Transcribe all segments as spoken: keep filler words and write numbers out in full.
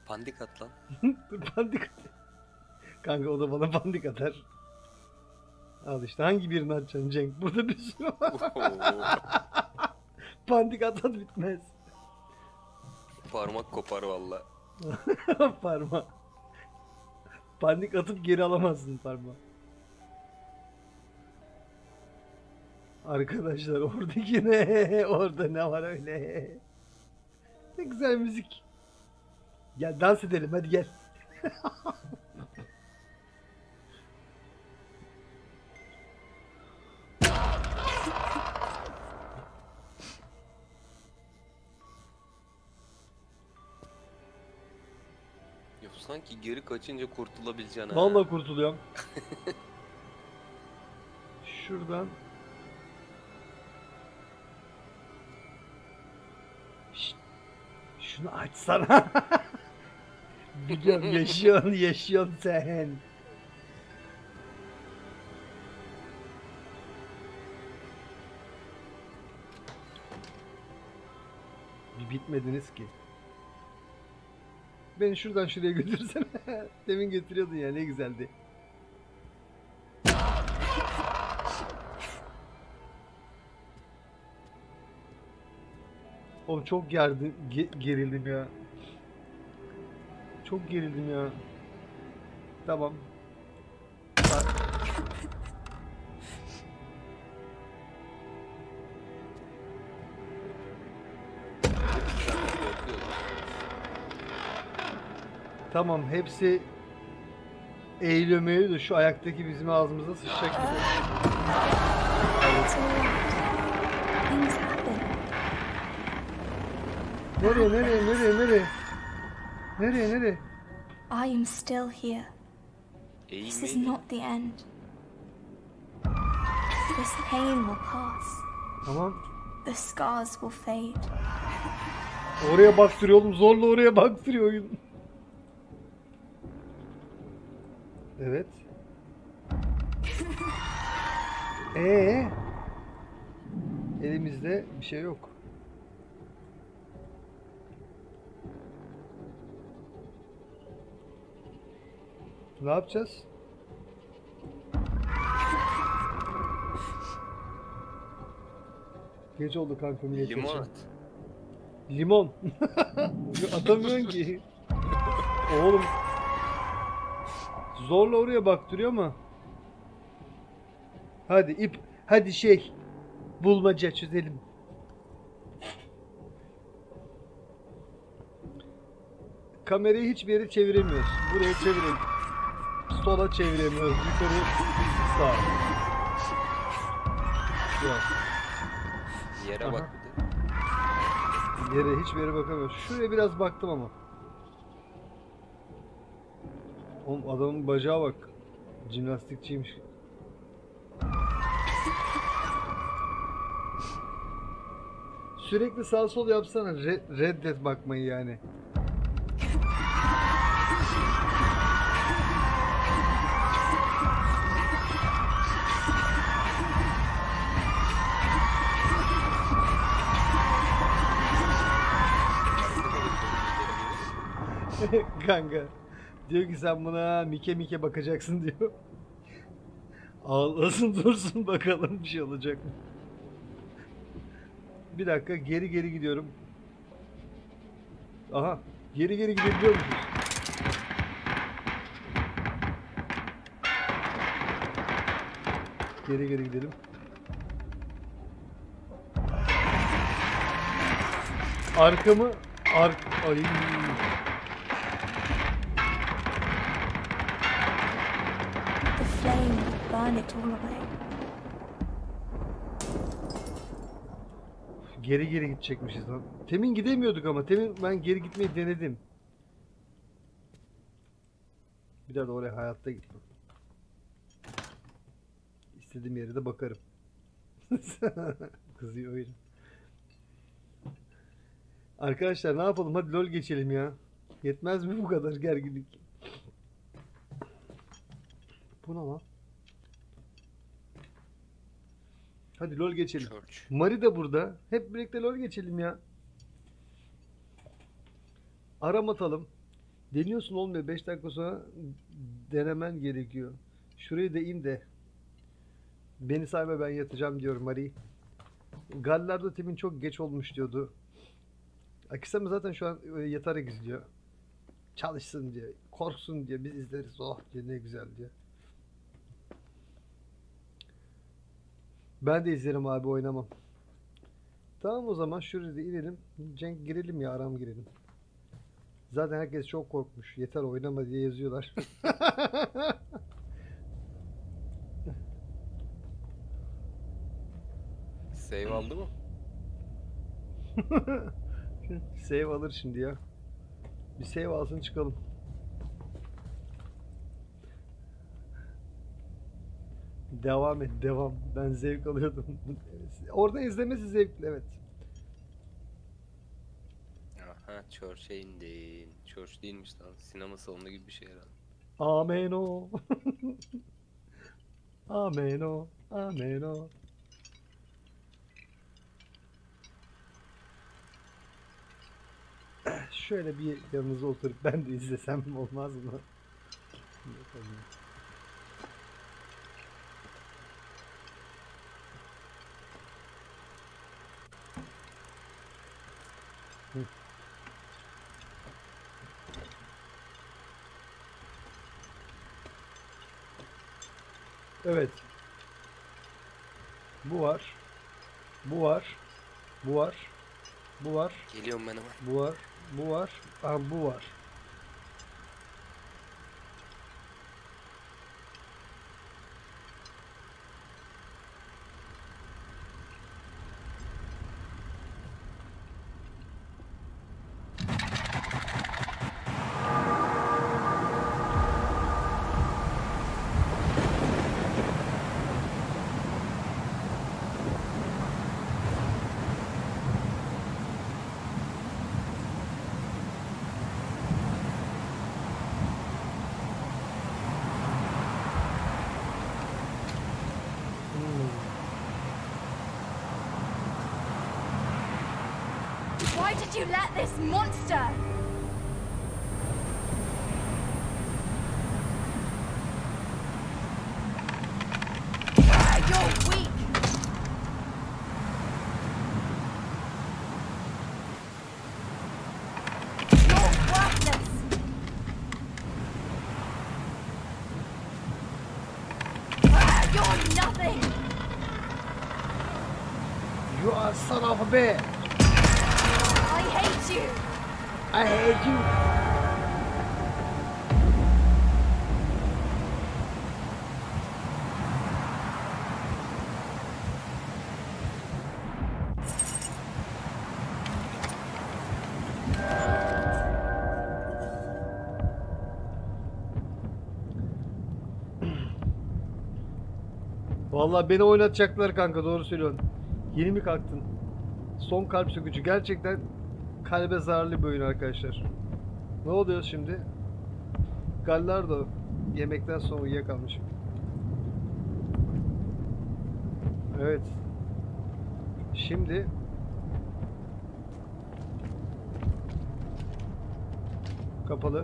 Pandik at lan. Dur pandik at. Kanka o da bana pandik atar. Al işte hangi birini atacaksın Cenk? Burada bir sürü var. Pandik at at bitmez. Parmak kopar valla. Parma. Pandik atıp geri alamazsın parma. Arkadaşlar oradaki ne? Orada ne var öyle? Ne güzel müzik. Gel dans edelim hadi gel. Ya sanki geri kaçınca kurtulabileceğin ha. Vallahi kurtuluyorum. Şuradan. Şşt. Şunu açsana. Biliyorum yaşıyorsun yaşıyorsun sen. Bir bitmediniz ki. Beni şuradan şuraya götürsene. Demin götürüyordun ya ne güzeldi. Oğlum çok gerdi, ge gerildim ya. Çok gerildim ya. Tamam. Tamam hepsi eğiliyor meğiliyor da şu ayaktaki bizim ağzımıza sıçacak gibi. Nereye nereye nereye nereye? Nereye nereye? I am still here. This is not the end. This pain will pass. Tamam. The scars will fade. Oraya baktırıyor oğlum zorla oraya baktırıyor oyun. Evet. Ee, elimizde bir şey yok. Ne yapacağız? Geç oldu kanka. Limon at. Limon. Atamıyorsun ki. Oğlum. Zorla oraya baktırıyor ama. Hadi ip. Hadi şey. Bulmaca çözelim. Kamerayı hiçbir yere çeviremiyoruz. Buraya çevirelim. Sola çeviremiyoruz. Yukarı sağa. Yok. Yere Aha. bak bir de. Yere hiçbir yere bakamıyoruz. Şuraya biraz baktım ama. Oğlum adamın bacağı bak. Jimnastikçiymiş. Sürekli sağ sol yapsana. Re reddet bakmayı yani. Kanka diyor ki sen buna mike mike bakacaksın diyor. Ağlasın dursun bakalım bir şey olacak mı? Bir dakika geri geri gidiyorum. Aha geri geri gidebiliyor musunuz? Geri geri gidelim. Arkamı ark ay. Burn it all away. Geri geri gidecekmişiz lan. Temin gidemiyorduk ama. Temin ben geri gitmeyi denedim. Bir daha da oraya hayatta gitmem. İstediğim yere de bakarım. Kızıyor öyle. Arkadaşlar ne yapalım? Hadi LOL geçelim ya. Yetmez mi bu kadar gerginlik? Bu ne lan? Hadi LOL geçelim. Church. Mari de burada. Hep birlikte LOL geçelim ya. Aram atalım. Deniyorsun olmuyor. beş dakika sonra denemen gerekiyor. Şurayı da in de. Beni sayma, ben yatacağım diyor Marie. Gallardo timin çok geç olmuş diyordu. Akisem zaten şu an yatarak izliyor. Çalışsın diye, korksun diye, biz izleriz. Oh diye, ne güzel diye. Ben de izlerim abi, oynamam. Tamam, o zaman şuraya da inelim. Cenk girelim ya, aram girelim. Zaten herkes çok korkmuş. Yeter oynama diye yazıyorlar. Save aldı mı? Save alır şimdi ya. Bir save alsın çıkalım. Devam et, devam. Ben zevk alıyordum. Orada izlemesi zevkli, evet. Aha, Church'e indin. Church değilmiş lan. Sinema salonu gibi bir şey herhalde. Ameno. Ameno. Ameno. Şöyle bir yanınıza oturup ben de izlesem olmaz mı? Hı. Evet. Bu var. Bu var. Bu var. Bu var. Geliyorum ben hemen. Bu var. Bu var. Aha, bu var. Why did you let this monster? You're weak. You're worthless. You're nothing. You are son of a bitch. I hate you. I hate you. Vallahi beni oynatacaklar kanka, doğru söylüyorsun. Yeni mi kalktın? Son kalp sökücü. Gerçekten kalbe zararlı bir oyun arkadaşlar. Ne oluyor şimdi? Gallardo. Yemekten sonra uyuyakalmışım. Evet. Şimdi kapalı.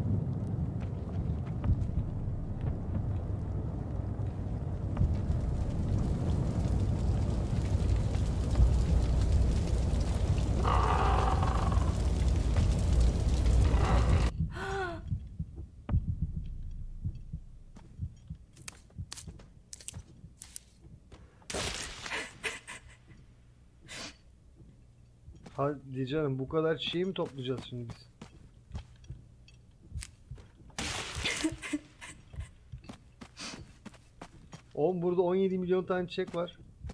Hadi canım, bu kadar çiğ mi toplayacağız şimdi biz? Oğlum burada on yedi milyon tane çiçek var.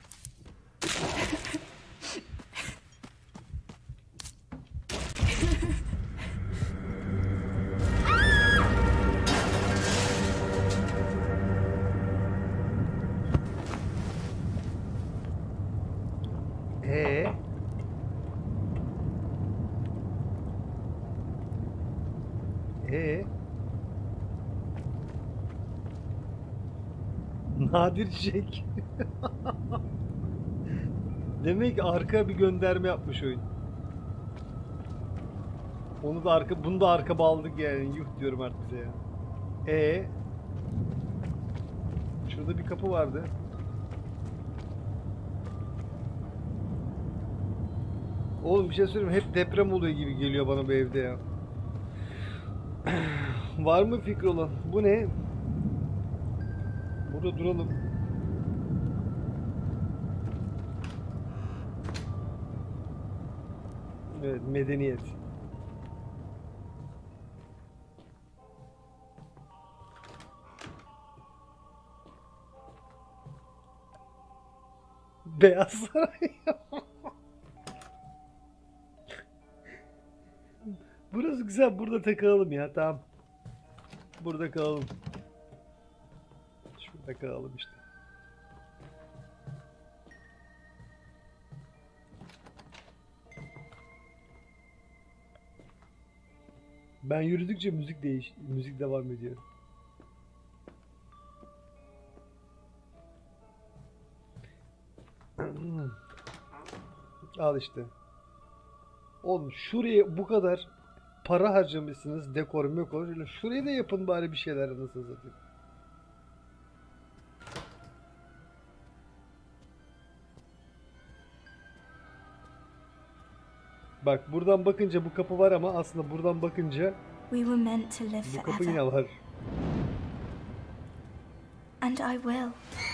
Ee? Ee? Nadir çiçek. Demek ki arka bir gönderme yapmış oyun. Onu da arka, bunu da arka bağladık yani. Yuh diyorum artık bize ya. E Şurada bir kapı vardı. Oğlum bir şey söyleyeyim, hep deprem oluyor gibi geliyor bana bu evde ya. Var mı fikri olan? Bu ne? Burada duralım. Evet, medeniyet. Beyaz Saray. Burası güzel, burada takılalım ya, tamam. Burada kalalım. Şurada kalalım işte. Ben yürüdükçe müzik değiş, müzik devam ediyor. Al işte. Oğlum şuraya bu kadar para harcamışsınız, dekor mekor. Şuraya da yapın bari bir şeyler, nasıl satayım. Bak buradan bakınca bu kapı var ama aslında buradan bakınca We were meant to live bu kapı forever. yine var. And I will.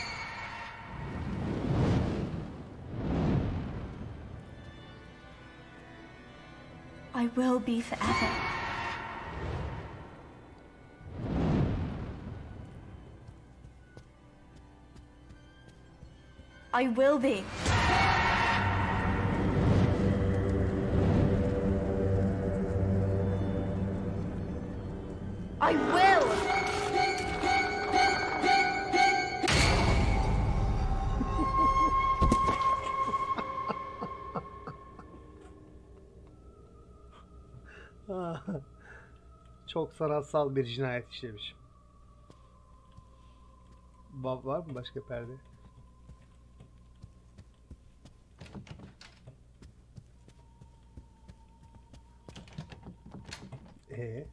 I will be forever. I will be. I will. Çok sanatsal bir cinayet işlemiş. Var, var mı başka perde? Ee?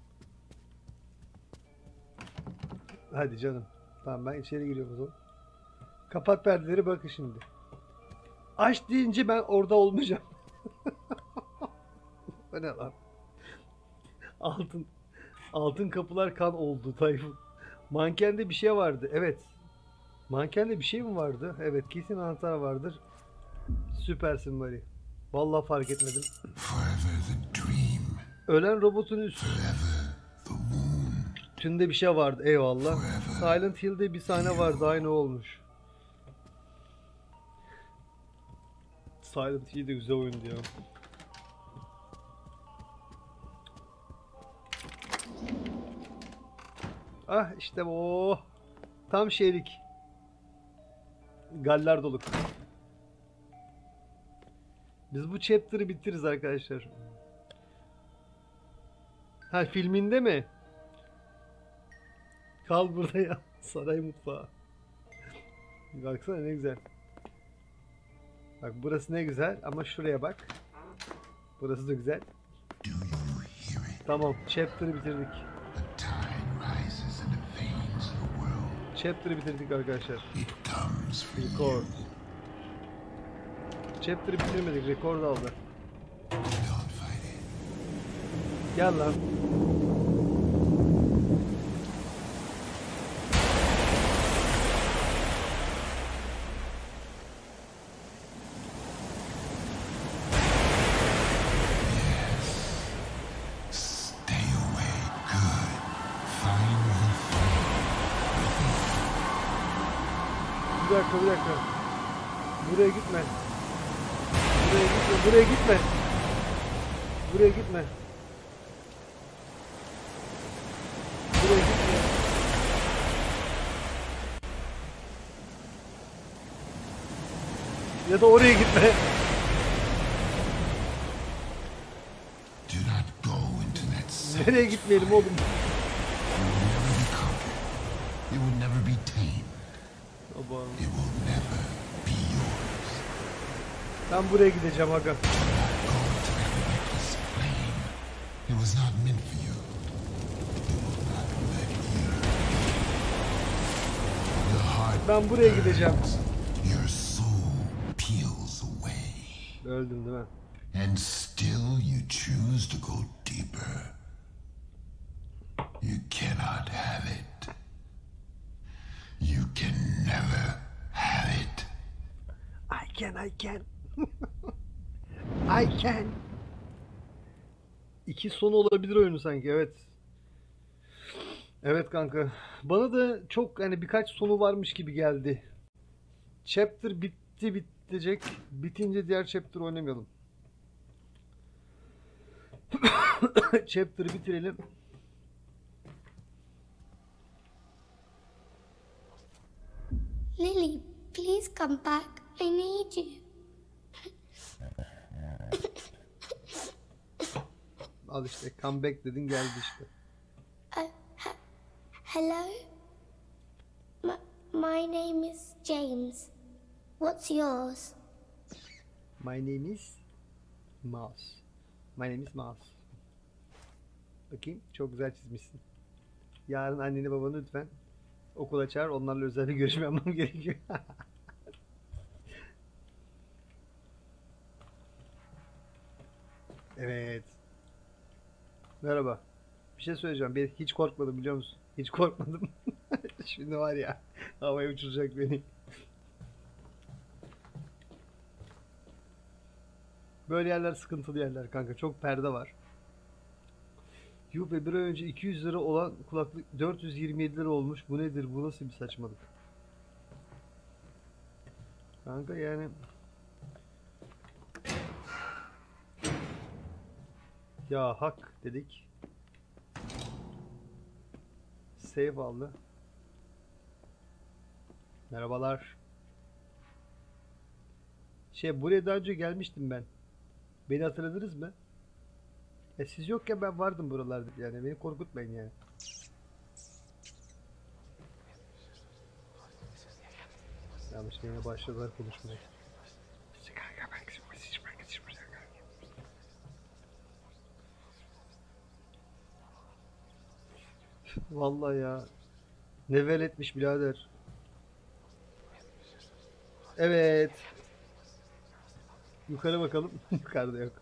Hadi canım. Tamam ben içeri giriyorum o zaman. Kapat perdeleri, bakın şimdi. Aç deyince ben orada olmayacağım. O ne lan? Altın. Altın kapılar kan oldu Tayfun. Mankende bir şey vardı. Evet. Mankende bir şey mi vardı? Evet, kesin anahtar vardır. Süpersin Mari. Vallahi fark etmedim. Ölen robotun üstünde bir şey vardı. Eyvallah. Silent Hill'de bir sahne vardı. Aynı olmuş. Silent Hill de güzel oyundu ya. Ah işte bu. Tam şeylik. Galler doluk. Biz bu chapter'ı bitiririz arkadaşlar. Ha, filminde mi? Kal burada ya. Saray mutfağı. Baksana ne güzel. Bak burası ne güzel ama şuraya bak. Burası da güzel. Tamam, chapter'ı bitirdik. Chapter'ı bitirdik arkadaşlar. Record. Chapter'ı bitirmedik, record aldı. Gel lan. Bir dakika, bir dakika. Buraya gitme. Buraya gitme, buraya gitme. Buraya gitme. Buraya gitme. Ya da oraya gitme. Nereye gitmeyelim oğlum? Ben buraya gideceğim aga. It was not meant for you. It will not let you. Your heart Ben buraya gideceğim. burns. Your soul peels away. Öldüm değil mi? And still you choose to go deeper. You cannot have it. You can never have it. I can, I can. I can. İki sonu olabilir oyunu sanki, evet. Evet kanka. Bana da çok hani birkaç sonu varmış gibi geldi. Chapter bitti bitecek. Bitince diğer chapter oynamayalım. Chapter'ı bitirelim. Lily, please come back. I need you. Al işte, comeback dedin, geldi işte. Uh, he- hello? My, my name is James. What's yours? My name is Mouse. My name is Mouse. Bakayım, çok güzel çizmişsin. Yarın anneni babanı lütfen okula çağır, onlarla özel bir görüşme yapmam gerekiyor. Evet. Merhaba. Bir şey söyleyeceğim. Ben hiç korkmadım, biliyor musun? Hiç korkmadım. Şimdi var ya, havaya uçuracak beni. Böyle yerler sıkıntılı yerler kanka. Çok perde var. Yuh be, bir ay önce iki yüz lira olan kulaklık dört yüz yirmi yedi lira olmuş. Bu nedir? Bu nasıl bir saçmalık? Kanka yani... Ya hak dedik. Save aldı. Merhabalar. Şey, buraya daha önce gelmiştim ben. Beni hatırladınız mı? E siz yokken ben vardım buralarda, yani beni korkutmayın yani. Yanlış yine başladılar konuşmaya. Vallahi ya. Ne veletmiş birader. Evet. Yukarı bakalım. Yukarıda yok.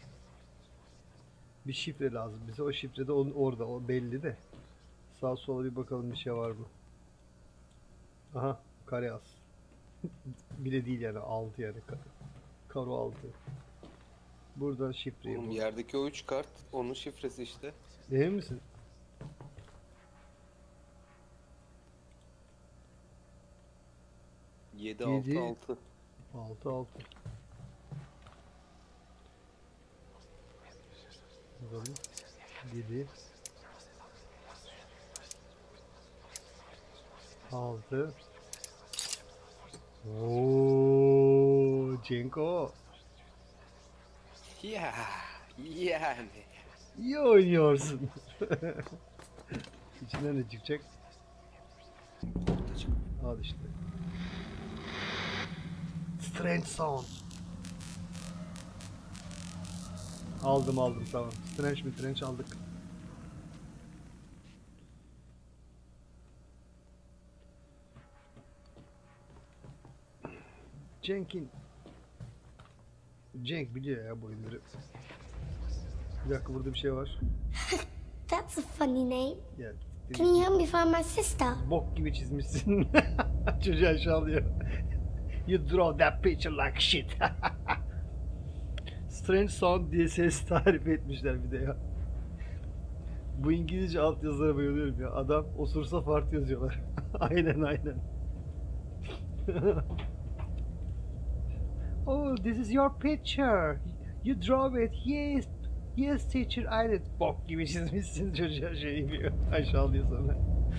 Bir şifre lazım bize. O şifre de onun orada. O belli de. Sağ sola bir bakalım, bir şey var mı? Aha. Kare az. Bile değil yani. Altı yani. Karo altı. Buradan şifreyi Oğlum bul. yerdeki o üç kart onun şifresi işte. Emin misin? yedi Yedi. altı altı. Altı altı. Bakalım. Yedi. Altı. Ooo, Cenko. Ya yani. İyi oynuyorsun. İçinden ne çıkacak? Al işte. Strange Sound. Aldım aldım, tamam. Strange mi Strange aldık. Cenk'in Cenk biliyor ya bu oyunları. Bir dakika, burada bir şey var. That's a funny name. Ya, Can you help me find my sister? bok gibi çizmişsin. Çocuğu aşağılıyor. You draw that picture like shit. Strange Sound diye ses tarif etmişler bir de ya. Bu İngilizce altyazılara bayılıyorum ya. Adam osursa fart yazıyorlar. Aynen aynen. Oh, this is your picture. You draw it. Yes. Yes teacher, aynen. Bok gibi çizmişsin, çocuğa şey yapıyor. Aşağılıyor sonra.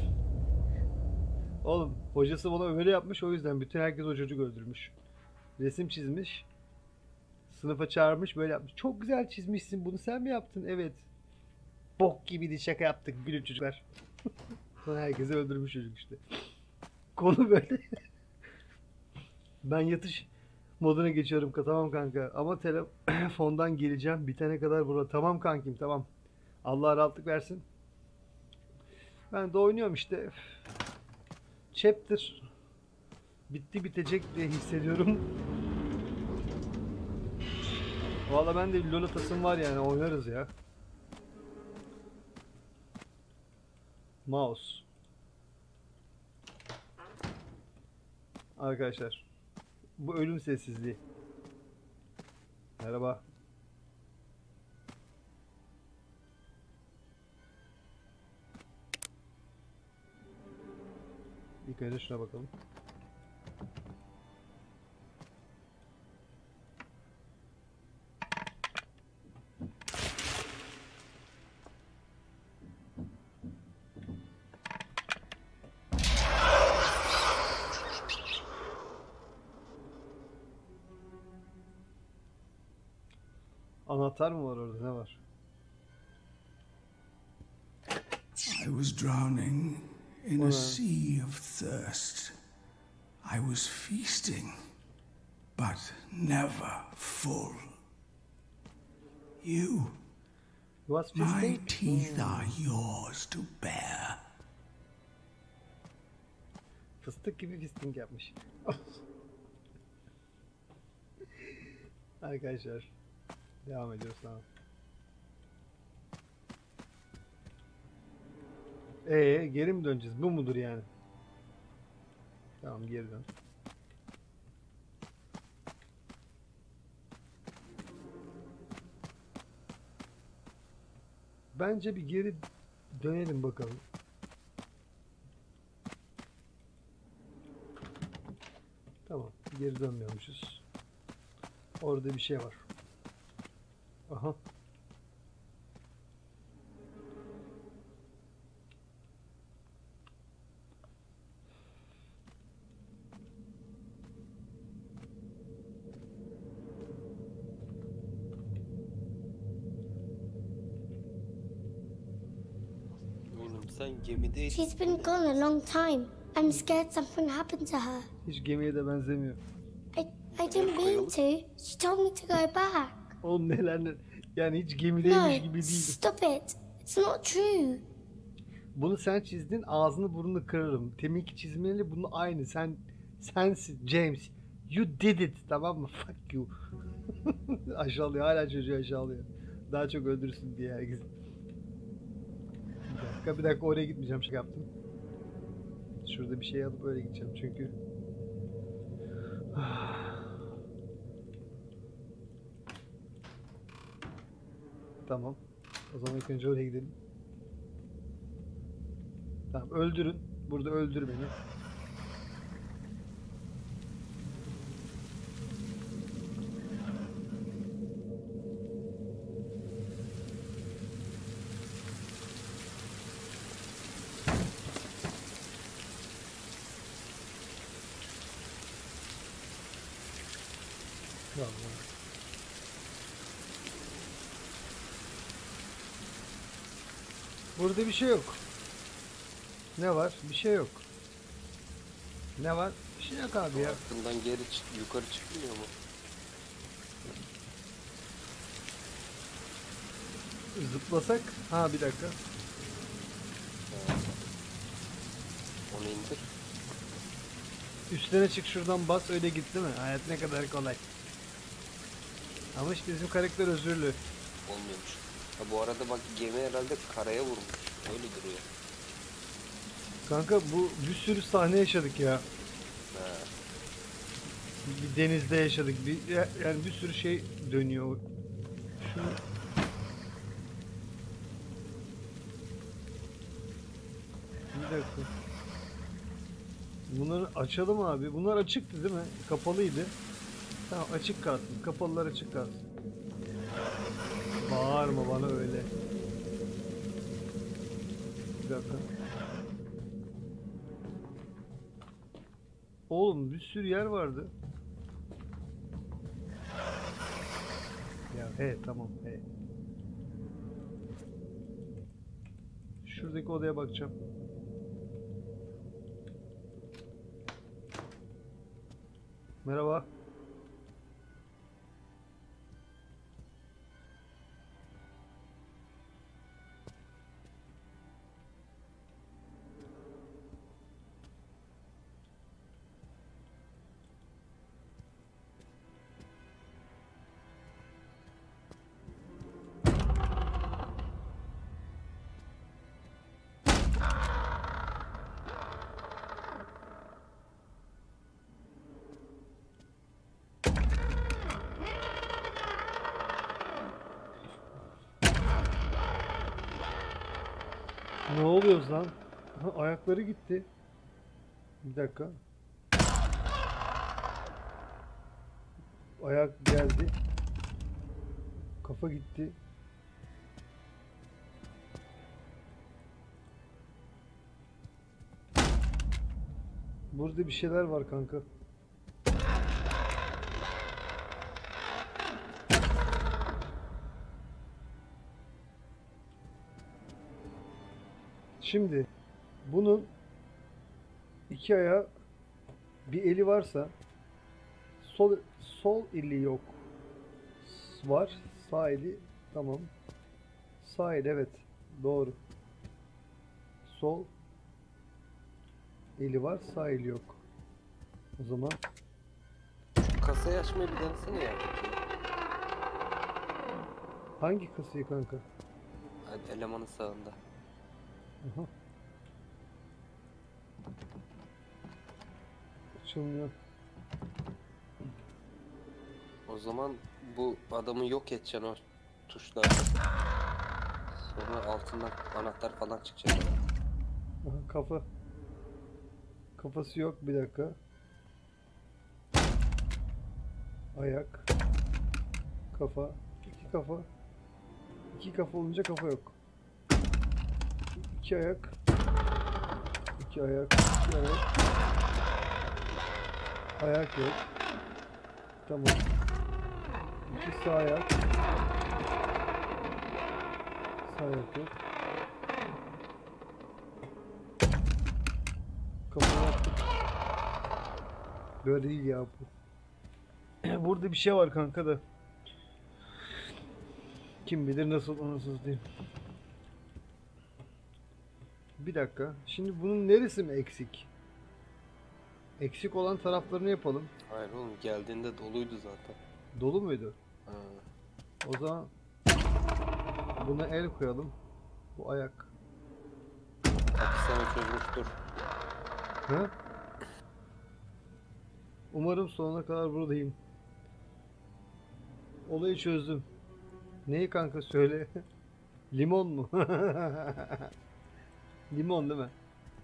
Oğlum, hocası bana öyle yapmış, o yüzden bütün herkes o çocuk öldürmüş. Resim çizmiş. Sınıfa çağırmış, böyle yapmış. Çok güzel çizmişsin, bunu sen mi yaptın? Evet. Bok gibiydi, şaka yaptık gülün çocuklar. Sonra herkesi öldürmüş çocuk işte. Konu böyle. Ben yatış moduna geçiyorum, tamam kanka. Ama telefondan geleceğim bitene kadar burada. Tamam kankim, tamam. Allah rahatlık versin. Ben de oynuyorum işte. Chapter bitti bitecek diye hissediyorum. Valla ben de LoL atasım var yani, oynarız ya. Mouse. Arkadaşlar. Bu ölüm sessizliği. Merhaba. İlk önce şuna bakalım. Anahtar mı var orada? Ne var? I was drowning in a sea of thirst. I was feasting, but never full. You, Was my fisting? teeth are yours to bear. Fıstık gibi fisting yapmış. Arkadaşlar. Devam ediyoruz, tamam. Ee, geri mi döneceğiz? Bu mudur yani? Tamam, geri dön. Bence bir geri dönelim bakalım. Tamam, geri dönmüyormuşuz. Orada bir şey var. Aha. Oğlum sen gemideydin. She's been gone a long time. I'm scared something happened to her. Hiç gemiye de benzemiyor. I, I didn't mean to. She told me to go back. Oğlum neler ne... Yani hiç No, gemideymiş gibi değil. stop it. It's not true. Bunu sen çizdin, ağzını burnunu kırarım. Teminki çizmeyle bunu aynı. Sen sensin James. You did it, tamam mı? Fuck you. Aşağılıyor, hala çocuğu aşağılıyor. Daha çok öldürsün diye herkes. Bir dakika, bir dakika, oraya gitmeyeceğim, şey yaptım. Şurada bir şey alıp öyle gideceğim çünkü. Tamam. O zaman ilk önce oraya gidelim. Tamam, öldürün. Burada öldür beni. Tamam. Burada bir şey yok. Ne var? Bir şey yok. Ne var? Bir şey yok abi ya. Aklından geri çık, yukarı çıkmıyor mu? Zıplasak. Ha, bir dakika. Onu indir. Üstüne çık, şuradan bas, öyle git, değil mi? Hayat ne kadar kolay. Ama işte bizim karakter özürlü. Olmuyormuş. Ha, bu arada bak, gemi herhalde karaya vurmuş. Öyle duruyor. Kanka bu bir sürü sahne yaşadık ya. Ha. Bir denizde yaşadık. Bir, ya- yani bir sürü şey dönüyor. Şunu... Bir dakika. Bunları açalım abi. Bunlar açıktı değil mi? Kapalıydı. Tamam, açık kalsın. Kapalılar açık kalsın. Bağırma bana öyle. Bir dakika. Oğlum bir sürü yer vardı. Ya he, tamam he. Şuradaki odaya bakacağım. Merhaba. Ne oluyoruz lan? Ha, ayakları gitti. Bir dakika. Ayak geldi. Kafa gitti. Burada bir şeyler var kanka. Şimdi bunun iki ayağı, bir eli varsa sol sol eli yok. Var. Sağ eli tamam. Sağ eli evet. Doğru. Sol eli var, sağ eli yok. O zaman Kasayı açmayı bir denesene ya. hangi kasayı kanka? Hadi elemanın sağında. Aha. Açılmıyor. O zaman bu adamı yok edeceksin o tuşlarda. Sonra altından anahtar falan çıkacak. Aha, kafa. Kafası yok, bir dakika. Ayak. Kafa. İki kafa. İki kafa olunca kafa yok. İki ayak. İki ayak. İki ayak. Ayak yok. Tamam. İki sağ ayak. Sağ ayak yok. Kafa yaptık. Böyle değil ya bu. Burada bir şey var kanka da. Kim bilir nasıl anasız değil. Bir dakika. Şimdi bunun neresi mi eksik? Eksik olan taraflarını yapalım. Hayır oğlum, geldiğinde doluydu zaten. Dolu muydu? Ha. O zaman buna el koyalım. Bu ayak. Bak sana çözmüştür. Ha? Umarım sonuna kadar buradayım. Olayı çözdüm. Neyi kanka söyle? Limon mu? Limon değil mi?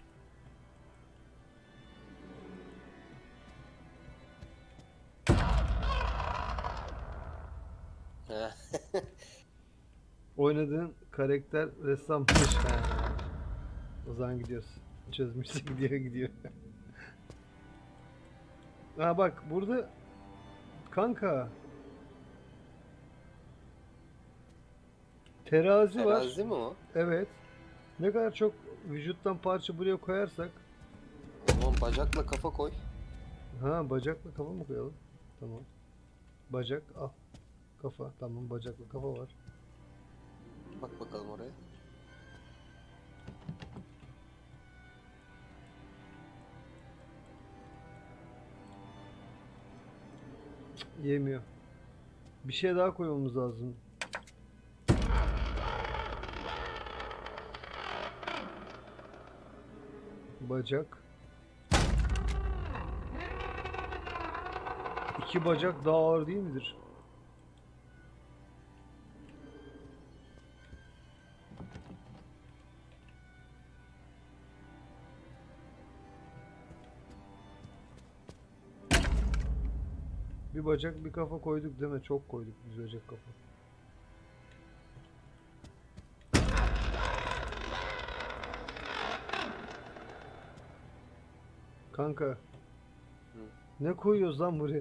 Oynadığın karakter ressammış. O zaman gidiyoruz. Çözmüşse gidiyor gidiyor. Ha bak burada kanka terazi, var. Terazi mi o? Evet. Ne kadar çok vücuttan parça buraya koyarsak. O zaman bacakla kafa koy. Ha bacakla kafa mı koyalım? Tamam. Bacak al. Kafa tamam, bacakla kafa var. Bak bakalım oraya. Yemiyor. Bir şey daha koymamız lazım. Bacak. İki bacak daha ağır değil midir? Bir bacak bir kafa koyduk değil mi? Çok koyduk biz bacak kafa. Kanka. Hı. Ne koyuyoruz lan buraya?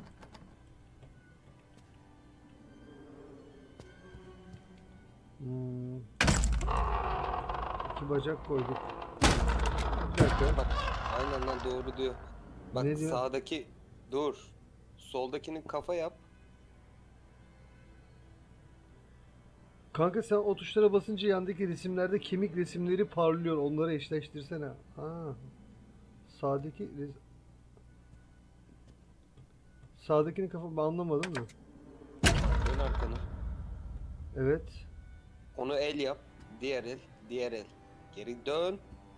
Hmm. İki bacak koyduk. Bir dakika. Bak aynen lan, doğru diyor. Bak Ne diyor? sağdaki dur. Soldakinin kafa yap. Kanka sen o tuşlara basınca yandaki resimlerde kemik resimleri parlıyor. Onları eşleştirsene. Ha. Sağdaki res... Sağdakinin kafa ben anlamadım da. Dön arkanı. Evet. Onu el yap. Diğer el. Diğer el. Geri dön.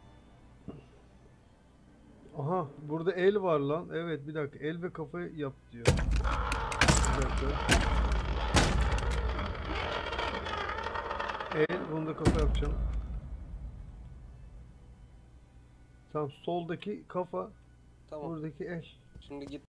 Aha burada el var lan. Evet bir dakika, el ve kafayı yap diyor. Bir dakika. El, bunu da kafa yapacağım. Tamam, soldaki kafa, Tamam. buradaki eş. Şimdi git